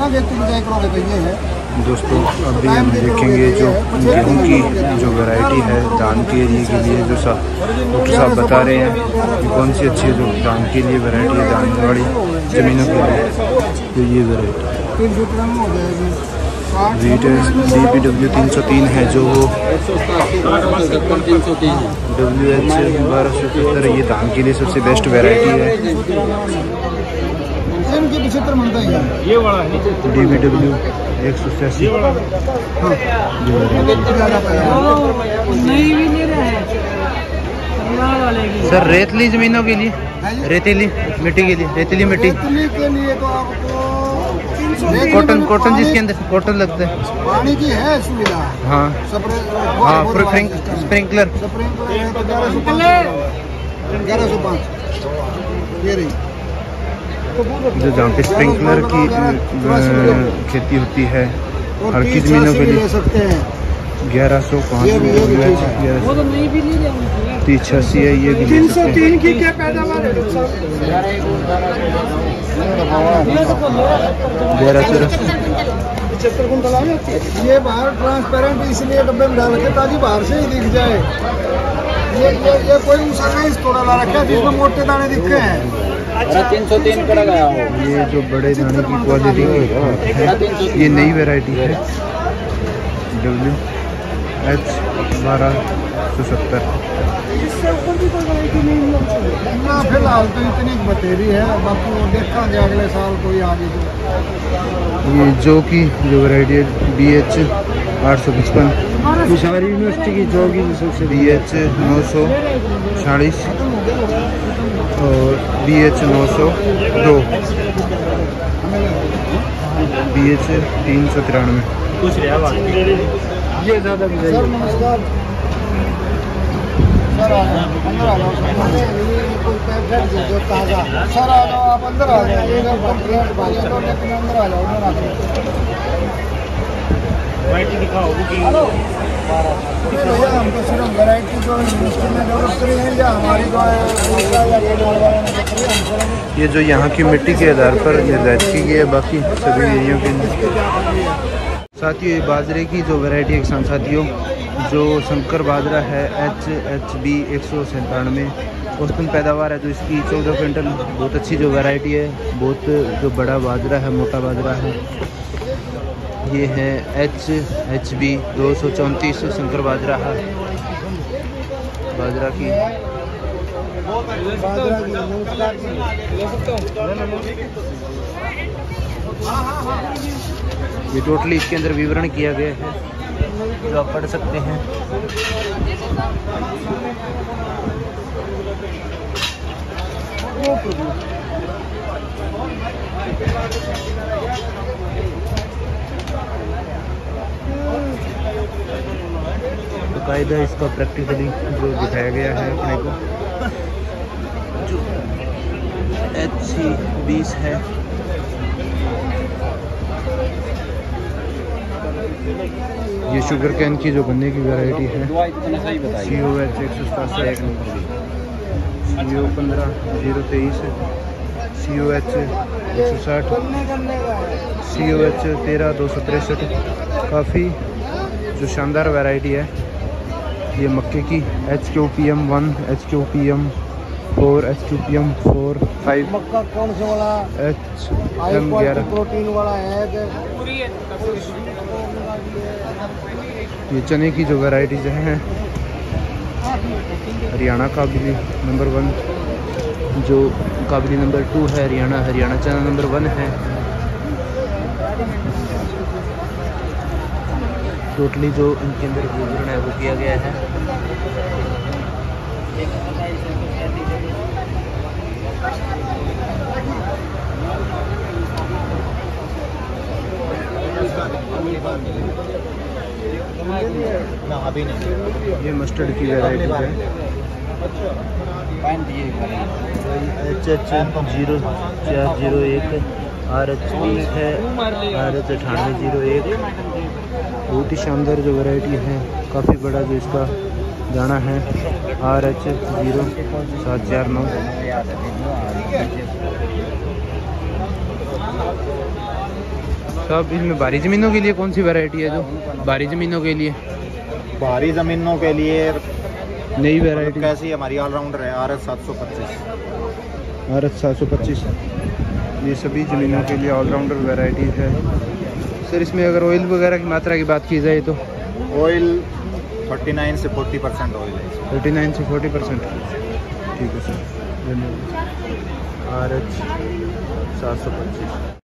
कितना व्यक्ति की करोगे तो ये है दोस्तों। अभी हम देखेंगे जो गेहूँ की जो वैरायटी है धान के एरिए के लिए जो डॉक्टर साहब बता रहे हैं कि कौन सी अच्छी जो धान के लिए वैरायटी है, धान वाली ज़मीनों के लिए, तो ये वैरायटी वीट DPW 303 है जो WH 1270, ये धान के लिए सबसे बेस्ट वैरायटी है। ये वाला है DPW 187। सर रेतली जमीनों के लिए, रेतीली मिट्टी के लिए, रेतीली मिट्टी के लिए तो आपको कॉटन जिसके अंदर कॉटन लगता है, पानी की है सुविधा। हाँ हाँ, स्प्रिंकलर 1105 ये रही जो जहाँ पे स्प्रिंकलर की खेती होती है हल्की जमीनों के लिए 1105 386 है, ये भी 303 की क्या पैदावार है? 75 कुंटल आ जाती है। ये बाहर ट्रांसपेरेंट इसलिए डब्बे में डाल के ताकि बाहर से ही दिख जाए। ये कोई ऊँचा नहीं थोड़ा ला रखा है जिसमें मोटे दाने दिखे हैं। अच्छा 303 का लगाया हो। ये जो बड़े दाने की क्वालिटी है ये नई वैरायटी है WH 1270। फिलहाल तो इतनी बतेरी है, बाकी वो देखा गया अगले साल कोई आगे। ये जो की जो वैरायटी है BH 855, बिहारी यूनिवर्सिटी की जो की BH 940 और BH 902, BH 393। कुछ ये ज़्यादा सर नमस्कार सर अंदर आ जाओ जो ताज़ा सर आ जाओ आप अंदर आ जाओ अंदर आ जाओ हेलो भैया हमको सिर्फ वैरायटी जो यूनिवर्सिटी में डेवलप करी है या हमारी जो है ये जो यहाँ की मिट्टी के आधार पर निर्धारित की गई है, बाकी सभी एरियो के साथियों ये बाजरे की जो वैरायटी है किसान साथियों, जो शंकर बाजरा है HHB 197 औसतन पैदावार है तो इसकी 14 क्विंटल, बहुत अच्छी जो वैरायटी है, बहुत जो बड़ा बाजरा है, मोटा बाजरा है। ये है HHB 234 शंकर बाजरा है, बाजरा की ये टोटली इसके अंदर विवरण किया गया है जो आप पढ़ सकते हैं। बाकायदा इसका प्रैक्टिकली जो दिखाया गया है अपने को, जो HC 20 है, ये शुगर कैन की जो गन्ने की वैरायटी है COH 187 एक नंबर, CO 15 023, COH 160, COH 13 263। काफ़ी जो शानदार वैरायटी है ये मक्के की HQPM 1, HQPM 4, HQPM 4, 5। मक्का कौन सा वाला? HM 11 प्रोटीन वाला है। ये चने की जो वैरायटीज हैं हरियाणा काबली नंबर 1, जो काबली नंबर 2 है हरियाणा चना नंबर 1 है। टोटली जो इनके अंदर विवरण है वो किया गया है। अभी नहीं, ये मस्टर्ड की वैरायटी है HH 0401, RH 20 है, RH 9801। बहुत ही शानदार जो वैरायटी है, काफ़ी बड़ा जो इसका दाना है। RH 0749। साहब इसमें भारी ज़मीनों के लिए कौन सी वैरायटी है जो भारी ज़मीनों के लिए? भारी ज़मीनों के लिए नई वैरायटी कैसी हमारी ऑलराउंडर है RS 725। RS 725 ये सभी ज़मीनों के लिए ऑलराउंडर वैरायटीज़ है। सर इसमें अगर ऑयल वगैरह की मात्रा की बात की जाए तो ऑयल 39 से 40% ऑयल है। 39 से 40%। ठीक है सर, धन्यवाद। RH 725।